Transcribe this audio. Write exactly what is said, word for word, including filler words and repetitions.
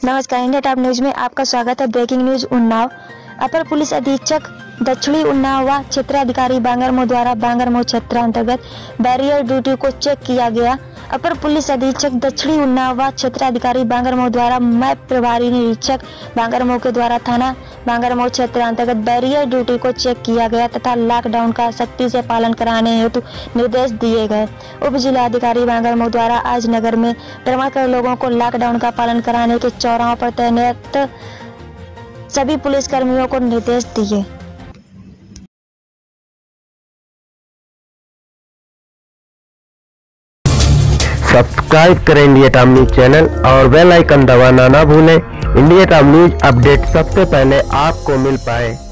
नमस्कार, India top news में आपका स्वागत है। Breaking news Unnao. अपर पुलिस अधीक्षक दक्षिणी उन्नाव व क्षेत्राधिकारी बांगरमो द्वारा बांगरमो क्षेत्र अंतर्गत बैरियर ड्यूटी को चेक किया गया। अपर पुलिस अधीक्षक दक्षिणी उन्नाव व क्षेत्राधिकारी बांगरमो द्वारा मैप प्रभारी निरीक्षक बांगरमो के द्वारा थाना बांगरमो क्षेत्र अंतर्गत बैरियर ड्यूटी को चेक किया गया तथा लॉकडाउन का सख्ती से पालन कराने हेतु निर्देश दिए गए। उप जिलाधिकारी बांगरमो द्वारा आज नगर में भ्रमण कर लोगों को लॉकडाउन का पालन कराने के चौराहों पर तैनात सभी पुलिस कर्मियों को निर्देश दिए। सब्सक्राइब करें इंडिया टॉप न्यूज चैनल और बेल आइकन दबाना ना भूलें। इंडिया टॉप न्यूज अपडेट सबसे पहले आपको मिल पाए।